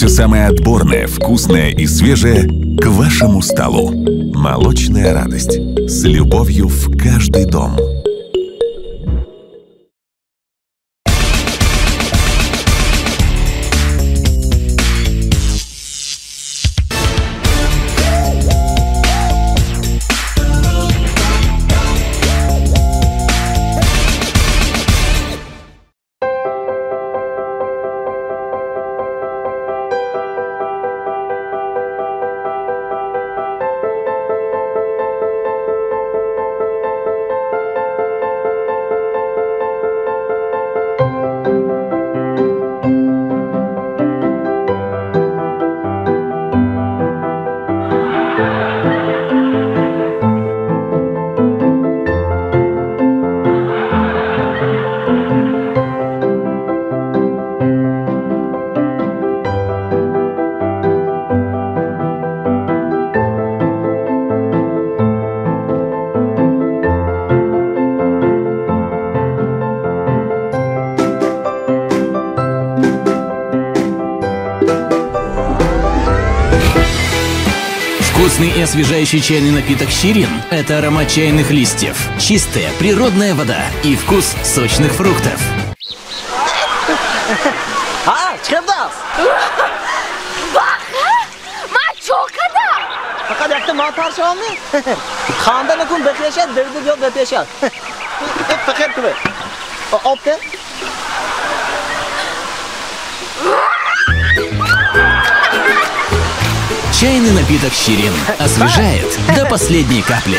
Все самое отборное, вкусное и свежее к вашему столу. Молочная радость. С любовью в каждый дом. Вкусный и освежающий чайный напиток «Щирин» – это аромат чайных листьев, чистая природная вода и вкус сочных фруктов. Chiqibmiz. Men cho'qida. Faqat yakta mol parshoni. Xondan kun beklashad, devdi yo'q beklashad. Faqat kuba. Opda. Чайный напиток «Щирин» освежает до последней капли.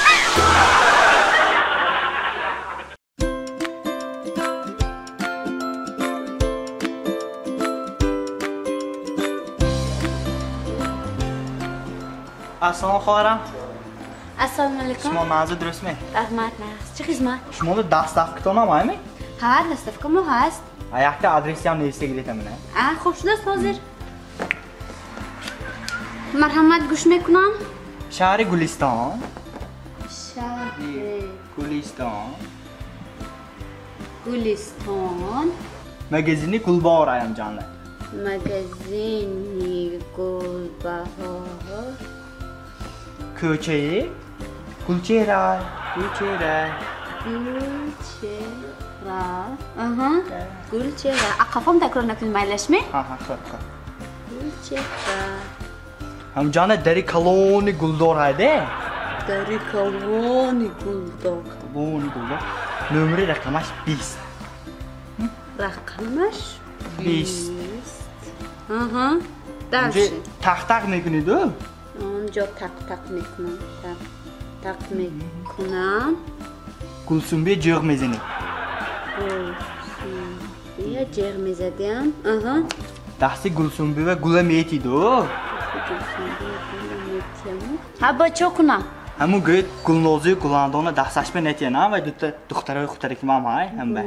Assalomu alaykum. Assalomu alaykum. Shuma ma'zur durustmi? Rahmat. Chı xizmat? Shuma dastavka to'lamaymi? Ha, dastavka mu hast? Ayakda adresi ham neysiga ketaman. Xo'p, shunday hozir. Marhamat, go'sht mekunam. Shahri Guliston. Shahri Guliston. Guliston. Magazini Gulbahor ayamjonlar. Magazini Gulbahor. Ko'chayi Gulcheray. Aha. Gulchera. Qafam takrorlab qilmaylashmi? Ha, xo'p. Gulchera. Hamjona dari koloni guldor hayda. Dari koloni guldor. Numeri raqamash 20. Raqamash 20. Aha. Önce tak mekunidi. Onca tak mekunam. Tak mekunam. Gulsumbiya Jig'mezini. Gulsumbiya Jig'mezadiyam. Aha. Dahsi Gulsumbiya va Gulametido. Ha, bachokunam. Hamu g'o'yt Gulnozi Gulandona dahsashma netiyana va duxtara kim hay hamba.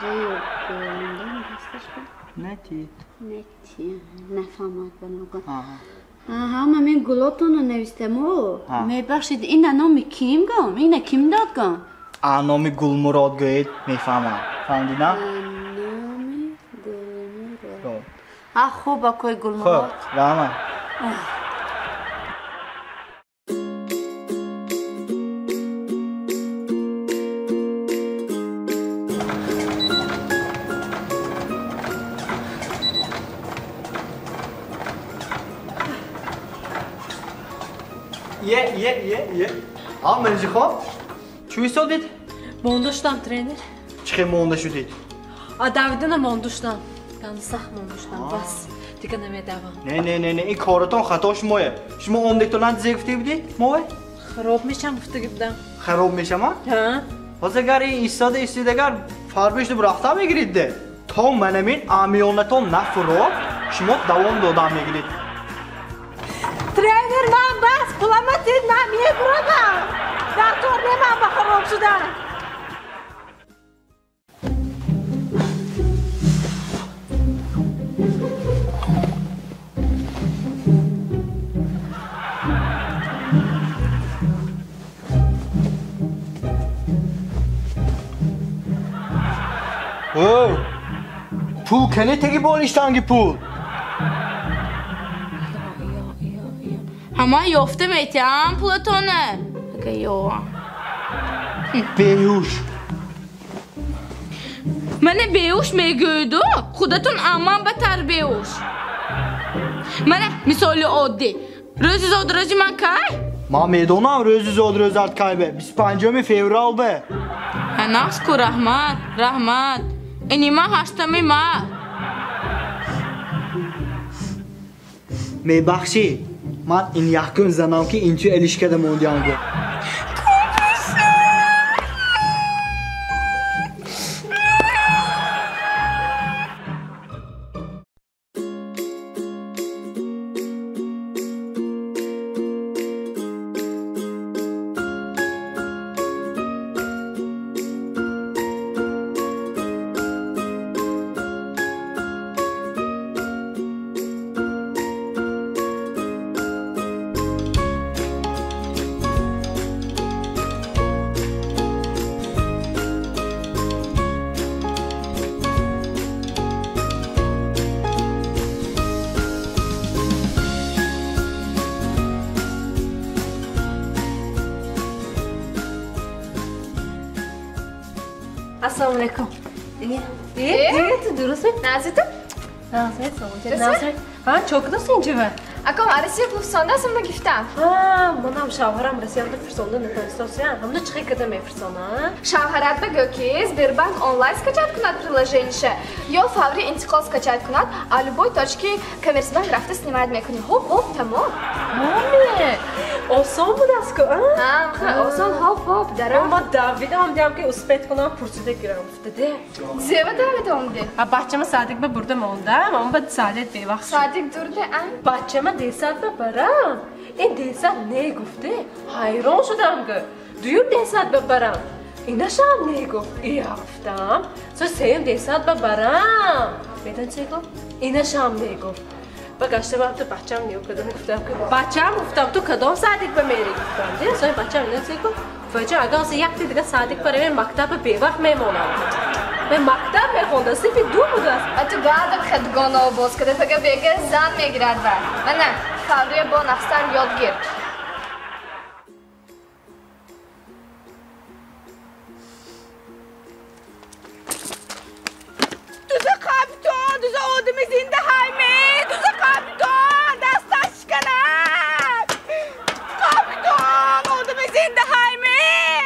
Neti. Nefahmat bana. Aha, men Gulotonu nevistemu. Mebashid ina nomi kim gam? Ina kim dad gam? Anomi Gulmurod g'o'yt mefahmam. Fahmdina? Anomi Gulmurod. Ha, xo'p, akoy Gulmurod. Xo'p, rahmat. Ye. Al menje xo'p. Shu dedi. Monduşdan trener. Chiqim onda shu dedi. Davidina monduşdan. Qansaq monduşdan bas. Dikaname davam. Ne. In karaton xato shmoya. Shmo 10 to'lan zevfti bidi? Moy? Xarob misham gufta gibdan. Xarob mishama? Ha? Hozir istedegar farbeşli bıraktı mı girdi? Tom menemin amiyonaton nafro. Shmo davom dodam megrid. Trener man bas. Pulamatin man niye burada? Doktor ne man bakarım sudan. Pul kene tegi bolishtangi pul. Ama yofte meytem Platon'u. Yok. Behuş. Mene behuş meygöydü. Xudatun aman beter behuş. Mene misali oddi. Röz zodrajı man kay? Ma meydonam rözü zodröz art kaybe. Biz pancami fevral be. Nasku rahmat, rahmat. Enima haştami ma. Meybaxshi. Man in yakın zanam ki inçu ilişkide mondiyango. Assalamu alaikum. Evet, durursun. Nazit'im? Nazret, Nazret. Ha, çok da sinci var. Akam Arasiya Kufsonda simni giftam. Ha, manam şavharam Rossiyada firsonda nefestasyon. Hamda çıkı kademe firsona. Шавҳаратба гӯки Сбербанк онлайн скачать кунад приложениеше ё фаври интиқол скачать кунад, а любой точки Коммерцбанк рафта снимает мекуни. Хоп, тамом. Маме, oson bu dasko. Ha, oson хоп, дарам. Ama David amcam ki uspet kunan pursida giram dedi. Zeva davet omdi. Ha, bahçeme Sadık be burada mı oldu? Ama ben Saadet Bey vakti. Sadik durdu an. Bahçeme desat be baram. Desat ne gufte? Hayran şudam ki. Duyum desat be baram. İnaşam ne guf? İyi haftam. So sevim desat be baram. Neden şey guf? İnaşam ne guf? Bak işte ben de bahçem ne kadar guftam ki. Bahçem guftam tu kadam Sadık be meri guftam diye. So bahçem ne şey guf? Fajr agar se yak dedi Sadık para ben maktaba bevaq memonam. Ben maktab mehondasi bir du budas. Atu gadam khadgona boz kada faga bega zan megirad var. Mana favriya bo nafsar yod gir. Duza kapton, duza odimiz indi haymi. Duza kapton, dastaş kanat. Kapton, odimiz indi haymi.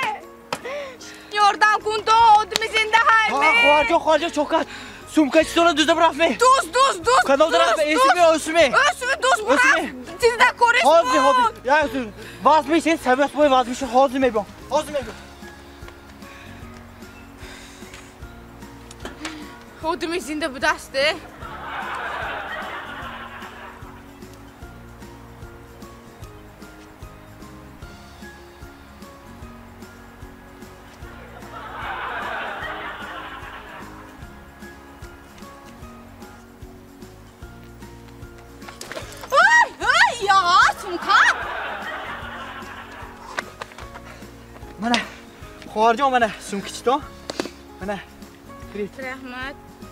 Yordan kundo, odimiz indi haymi. Xoarjo chokat. Sumka chitona düzde bırakma. Duz. Kanal bırakma. Esime. Ösümü duz bırak. Siz de konuşma. Hazır. Ya vazgeçin sebep boy vazgeçin. Hazır mı? Odimiz indi bu dastı. Ay ya sumka. Mana xoarjo mana sumka chito. Mana Rahmat.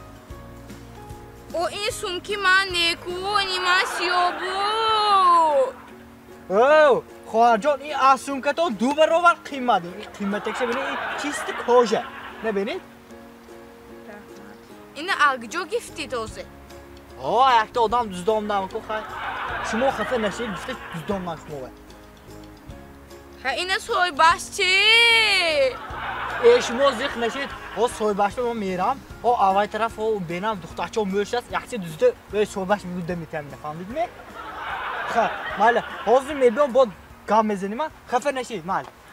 O in sumki man neku animasyobu. Oh, xoarjo این asumka to دو برابر قیمت. قیمتش ببینید چیست کجا. نبینید؟ این agjo gifti doze. ayakta odam düzdomdan ko xay. Şumo xafa nashid gifte düzdomdan şumo. Ha ine soybaşçı. شما زیخ نشید او soybaşta o میرم o avay taraf o benim دخترچه مورشاس یخچه düzde böyle soybaş müdde mitem فهمید می خب مال حاضر میبینم با گام میزنیم خفه نشید مال